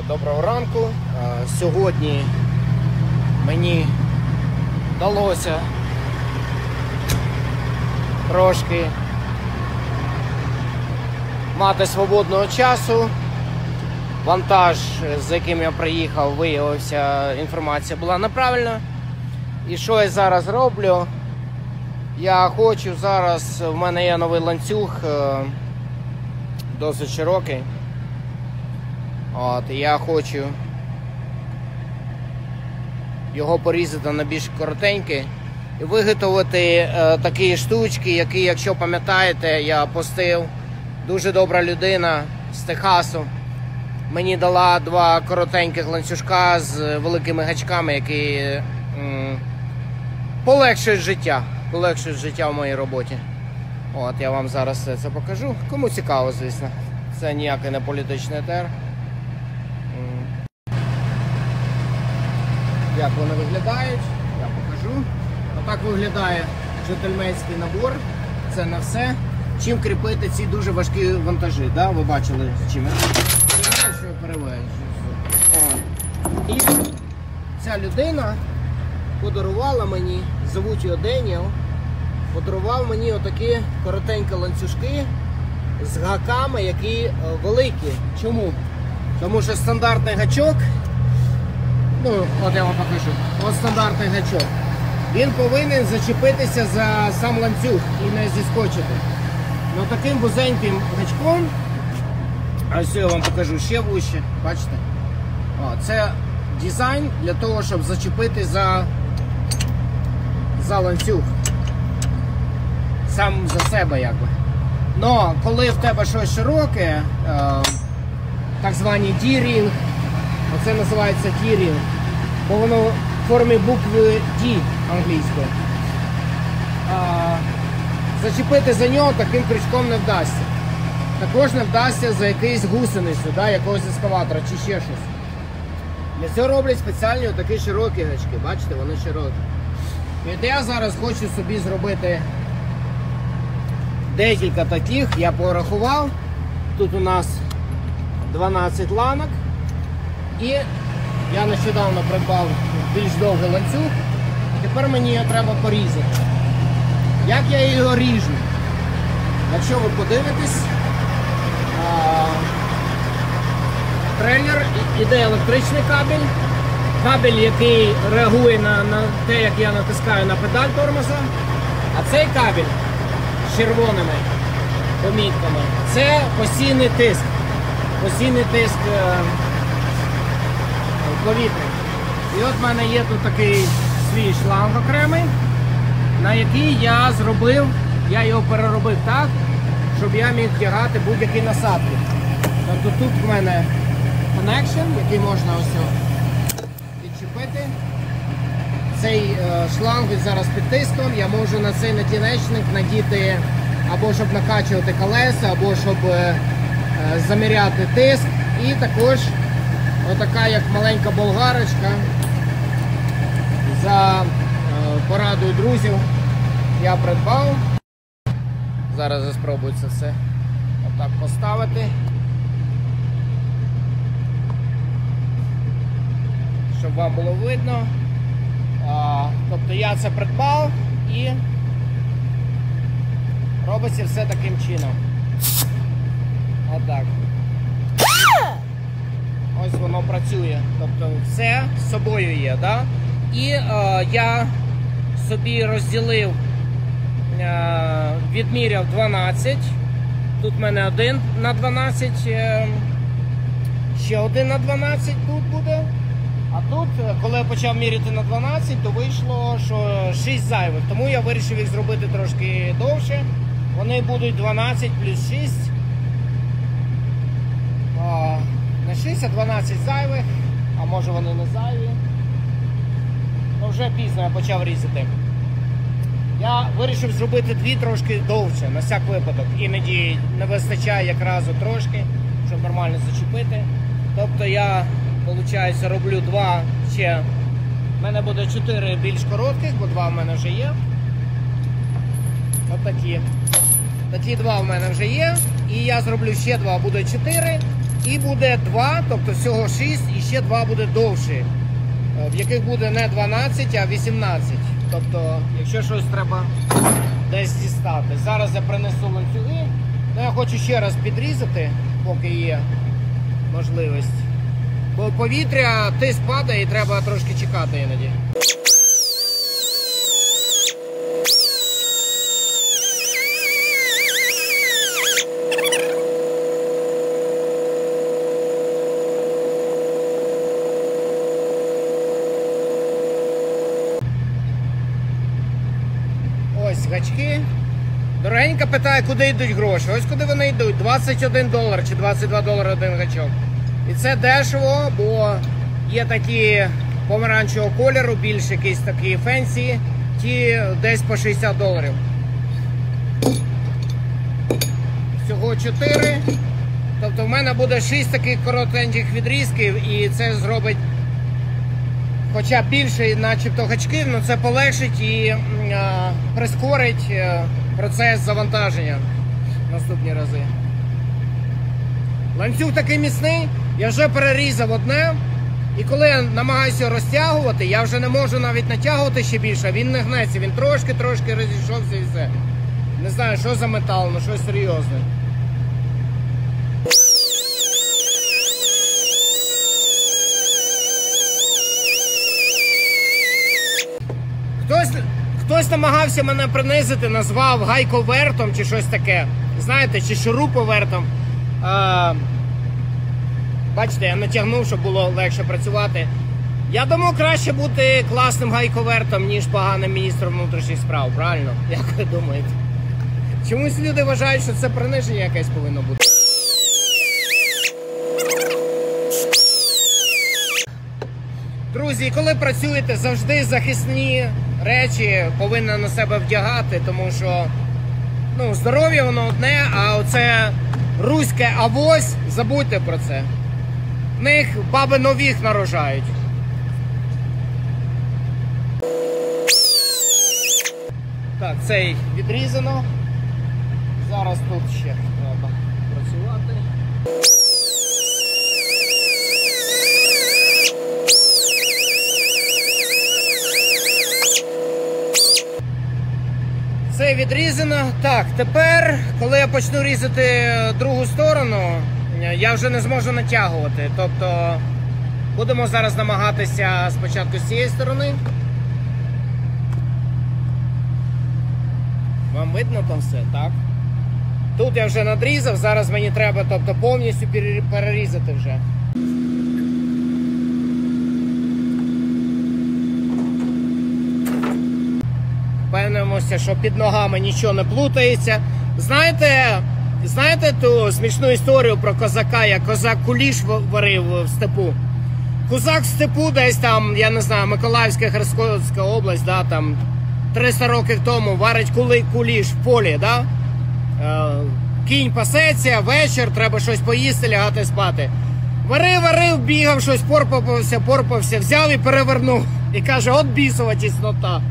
Доброго ранку. Сьогодні мені вдалося трошки мати свободного часу. Вантаж, з яким я приїхав, виявився, інформація була неправильна. І що я зараз роблю? Я хочу зараз, в мене є новий ланцюг, досить широкий. І я хочу його порізати на більш коротенький і виготовити такі штучки, які, якщо пам'ятаєте, я постив. Дуже добра людина з Техасу мені дала два коротеньких ланцюжка з великими гачками, які полегшують життя в моїй роботі. Я вам зараз все це покажу. Кому цікаво, звісно. Це ніякий не політичний етер. Як вони виглядають, я покажу. Отак виглядає джентльменський набор. Це на все. Чим кріпити ці дуже важкі вантажі. Да? Ви бачили, чим я перевезу. І ця людина подарувала мені, звуть його Деніел, подарував мені отакі коротенькі ланцюжки з гаками, які великі. Чому? Тому що стандартний гачок, от я вам покажу, ось стандартний гачок, він повинен зачепитися за сам ланцюг і не зіскочити. Таким вузеньким гачком, ось я вам покажу ще вище, бачите? Це дизайн для того, щоб зачепити за ланцюг. Сам за себе, якби. Но коли в тебе щось широке, так звані D-ring, оце називається D-ring, бо воно в формі букви D англійської. Зачепити за нього таким крючком не вдасться. Також не вдасться за якийсь гусеницю, якогось ескаватора чи ще щось. Для цього роблять спеціальні такі широкі гачки, бачите, вони широкі. І я зараз хочу собі зробити декілька таких, я порахував. Тут у нас 12 ланок. І я нещодавно придбав більш довгий ланцюг. Тепер мені його треба порізати. Як я його ріжу? Якщо ви подивитесь, трейлер, іде електричний кабель. Кабель, який реагує на те, як я натискаю на педаль тормоза. А цей кабель з червоними помітками – це постійний тиск. Постійний тиск повітря. І от в мене є тут такий свій шланг окремий, на який я його переробив так, щоб я міг тягати будь-які насадки. Тобто тут в мене connection, який можна ось відчепити. Цей шланг зараз під тиском, я можу на цей накінечник надіти або щоб накачувати колеса, або щоб заміряти тиск. І також отака як маленька болгарочка за порадою друзів я придбав. Зараз я спробую це все отак поставити, щоб вам було видно. Тобто я це придбав і робиться все таким чином. Отак. Ось воно працює. Тобто все з собою є. Да? І я собі розділив, відміряв 12. Тут в мене 1 на 12, ще 1 на 12 тут буде. А тут, коли я почав міряти на 12, то вийшло, що 6 зайвих. Тому я вирішив їх зробити трошки довше. Вони будуть 12 плюс 6. Не 6, а 12 зайвих. А може вони не зайві. Вже пізно я почав різати. Я вирішив зробити дві трошки довше, на всяк випадок. Іноді не вистачає якраз трошки, щоб нормально зачепити. Тобто я, виходить, роблю два ще. У мене буде 4 більш коротких, бо 2 в мене вже є. Отакі. Такі 2 в мене вже є. І я зроблю ще 2, буде 4. І буде 2, тобто всього 6, і ще 2 буде довші, в яких буде не 12, а 18. Тобто, якщо щось треба десь дістати. Зараз я принесу ланцюги. Ну, я хочу ще раз підрізати, поки є можливість. Бо повітря, тиск падає і треба трошки чекати іноді. Ось гачки. Дорогенька питає, куди йдуть гроші. Ось куди вони йдуть. $21 чи $22 один гачок. І це дешево, бо є такі помаранчевого кольору, більш якісь такі фенсі, ті десь по $60. Всього 4. Тобто в мене буде 6 таких коротеньких відрізків, і це зробить хоча б більше начебто гачків, але це полегшить і прискорить процес завантаження наступні рази. Ланцюг такий міцний, я вже перерізав одне, і коли я намагаюся розтягувати, я вже не можу навіть натягувати ще більше, він не гнеться, він трошки розійшовся і все. Не знаю, що за метал, але щось серйозне. Хтось намагався мене принизити, назвав гайковертом чи щось таке. Знаєте, чи шуруповертом. Бачите, я натягнув, щоб було легше працювати. Я думаю, краще бути класним гайковертом, ніж поганим міністром внутрішніх справ, правильно? Як ви думаєте? Чомусь люди вважають, що це приниження якесь повинно бути. Друзі, коли працюєте, завжди захисні речі повинні на себе вдягати, тому що здоров'я воно одне, а оце руське авось, забудьте про це. В них баби нових нарожають. Так, цей відрізано. Зараз тут ще треба працювати. Це відрізано. Так, тепер, коли я почну різати другу сторону, я вже не зможу натягувати. Тобто, будемо зараз намагатися спочатку з цієї сторони. Вам видно там все, так? Тут я вже надрізав, зараз мені треба, тобто, повністю перерізати вже. Впевнимося, що під ногами нічого не плутається. Знаєте ту смішну історію про козака, як козак куліш варив в степу? Козак в степу десь там, я не знаю, Миколаївська, Херсонська область, да, там 300 років тому варить куліш в полі, да? Кінь пасеться, вечір, треба щось поїсти, лягати спати. Варив, бігав, щось порпався, взяв і перевернув. І каже, от бісова тіснота.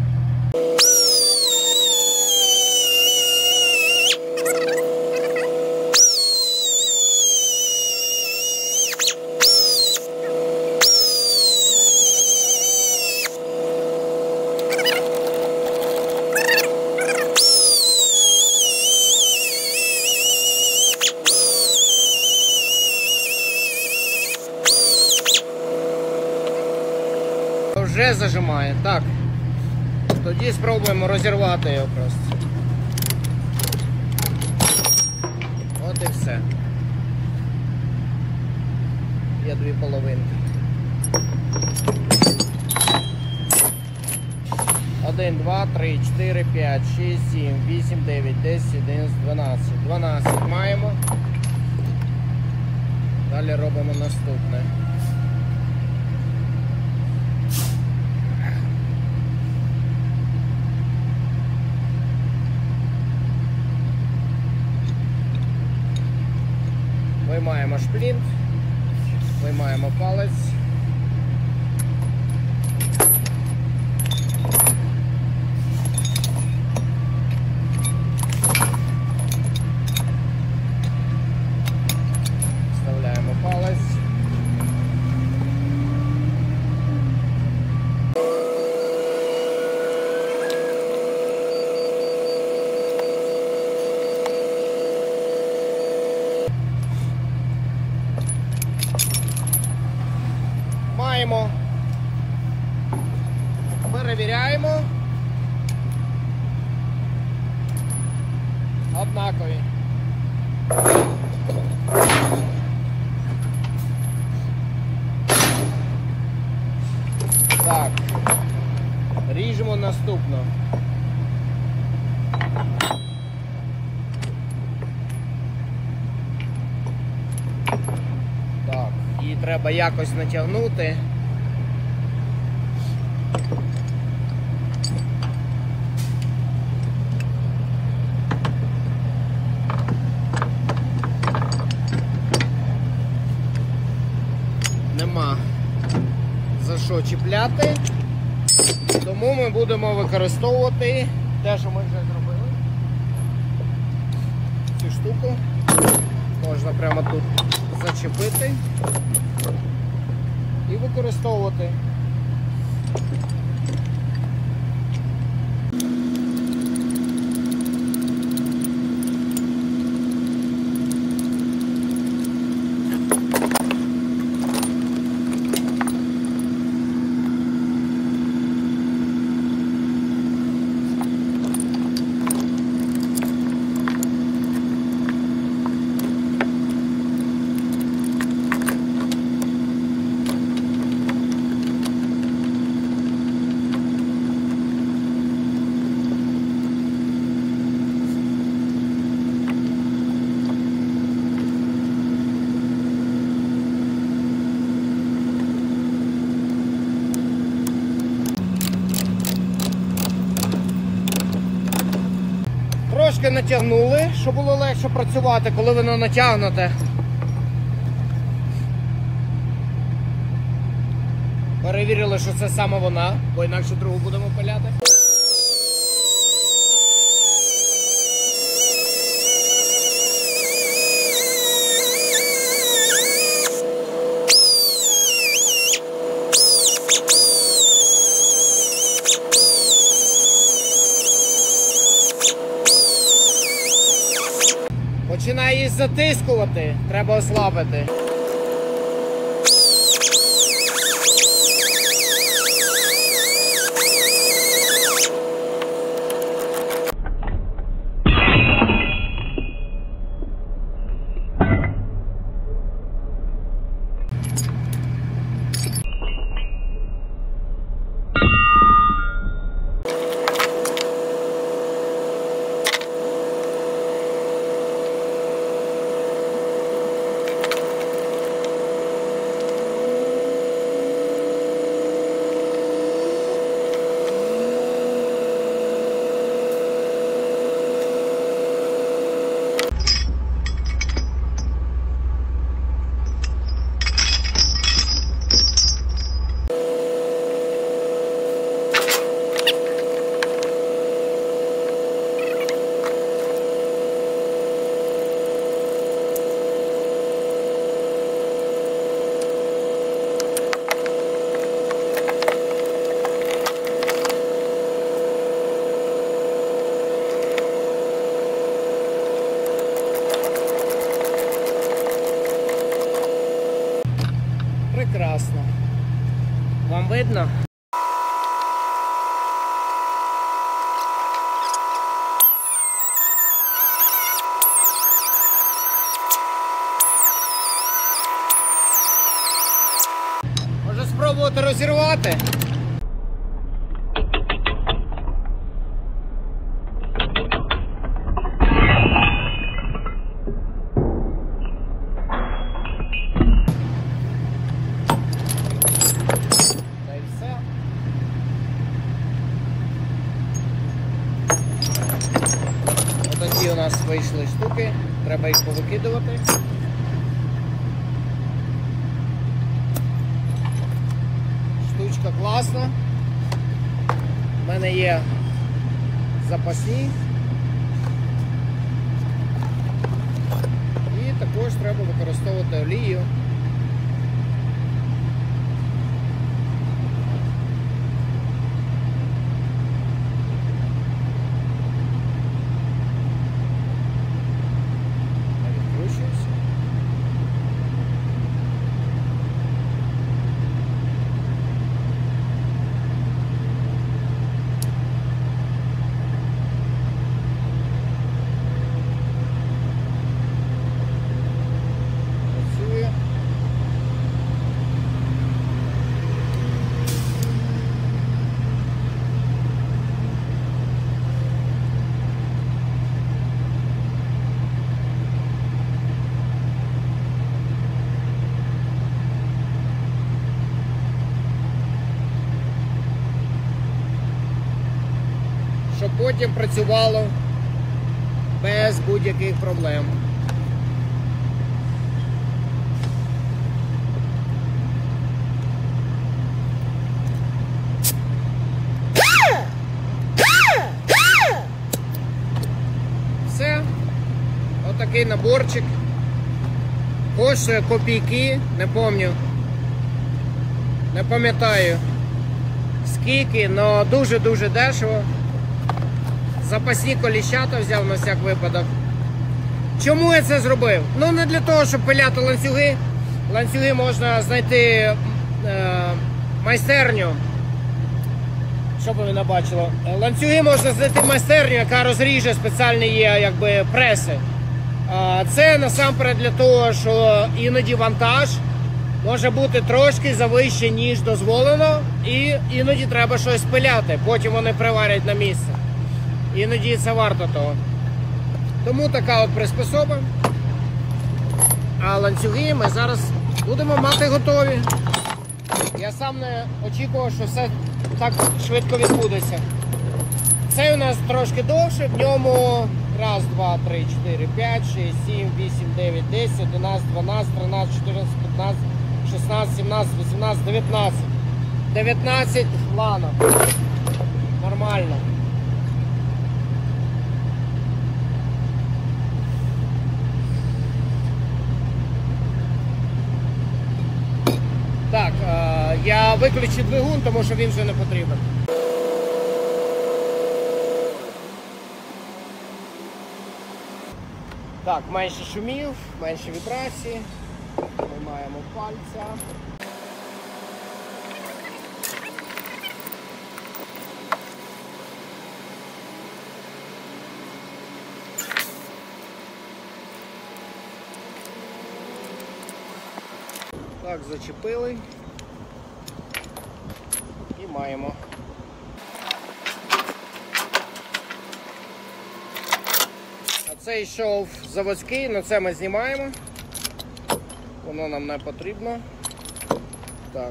Вже зажимає. Так. Тоді спробуємо розірвати його просто. От і все. Є дві половинки. 1, 2, 3, 4, 5, 6, 7, 8, 9, 10, 11, 12. 12 маємо. Далі робимо наступне. Виймаємо шплінт, виймаємо палець. Вставляємо Знімаємо, перевіряємо. Однакові. Так, ріжемо наступно. Так, її треба якось натягнути. Нема за що чіпляти, тому ми будемо використовувати те, що ми вже зробили. Цю штуку можна прямо тут зачепити і використовувати. Трошки натягнули, щоб було легше працювати, коли воно натягнуте. Перевірили, що це саме вона, бо інакше другу будемо пиляти. Починає її затискувати, треба ослабити. Прекрасно. Вам видно? Може спробувати розірвати? Такі у нас вийшли штуки, треба їх повикидувати. Штучка класна. У мене є запасні. І також треба використовувати олію. потім працювало без будь-яких проблем. Все. Отакий наборчик. Коштує копійки, не пам'ятаю скільки, але дуже-дуже дешево. Запасні коліщата взяв на всяк випадок. Чому я це зробив? Ну не для того, щоб пиляти ланцюги. Ланцюги можна знайти майстерню. Щоб ви не бачили. Ланцюги можна знайти майстерню, яка розріже, спеціальні є якби преси. Це насамперед для того, що іноді вантаж може бути трошки завище, ніж дозволено, і іноді треба щось пиляти, потім вони приварять на місце. Іноді це варто того. Тому така от приспособа. А ланцюги ми зараз будемо мати готові. Я сам не очікував, що все так швидко відбудеться. Цей у нас трошки довше, в ньому 1, 2, 3, 4, 5, 6, 7, 8, 9, 10, 11, 12, 13, 14, 15, 16, 17, 18, 19. 19 ланок. Нормально. Так, я виключу двигун, тому що він вже не потрібен. Так, менше шумів, менше вібрацій. Виймаємо пальця. Так, зачепили. І маємо. Це йшов заводський, але це ми знімаємо. Воно нам не потрібно. Так.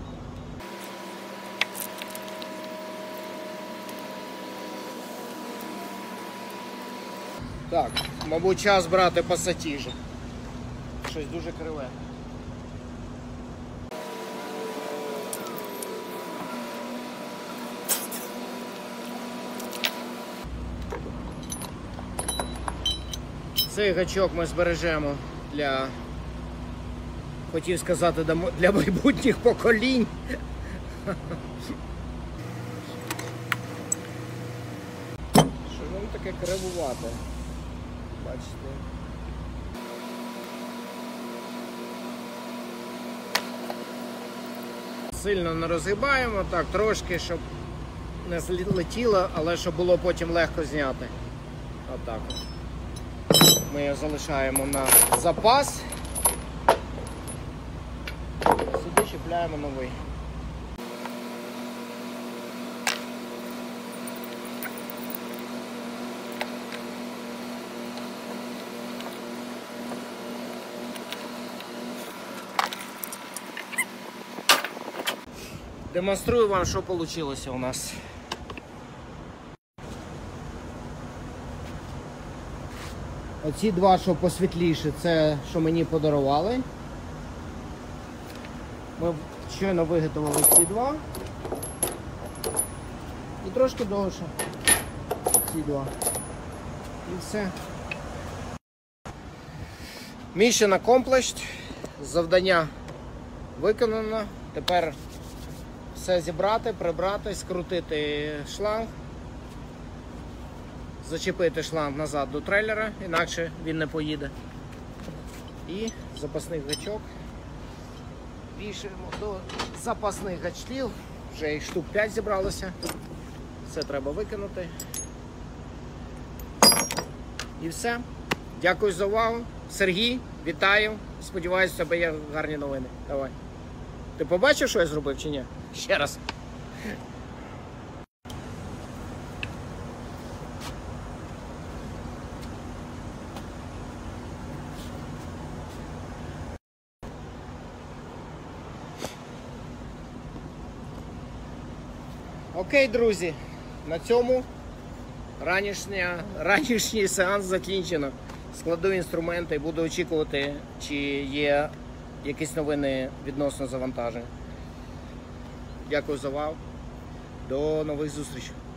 Так, мабуть, час брати пасатіжі. Щось дуже криве. Цей гачок ми збережемо для, хотів сказати, для майбутніх поколінь. Що воно таке кривувате? Бачите? Сильно не розгибаємо, так, трошки, щоб не злетіло, але щоб було потім легко зняти. Отак. Ми його залишаємо на запас. Сюди чіпляємо новий. Демонструю вам, що вийшло у нас. Оці два, що посвітліше, це що мені подарували. Ми щойно виготовили ці два. І трошки довше. Ці два. І все. Mission accomplished. Завдання виконано. Тепер все зібрати, прибрати, скрутити шланг. Зачепити шланг назад до трейлера, інакше він не поїде. І запасний гачок вішаємо до запасних гачків. Вже їх штук 5 зібралося. Це треба викинути. І все. Дякую за увагу. Сергій, вітаю. Сподіваюсь, у тебе є гарні новини. Давай. Ти побачив, що я зробив чи ні? Ще раз. Окей, друзі, на цьому Ранішній сеанс закінчено. Складу інструменти і буду очікувати, чи є якісь новини відносно завантажень. Дякую за увагу. До нових зустрічей.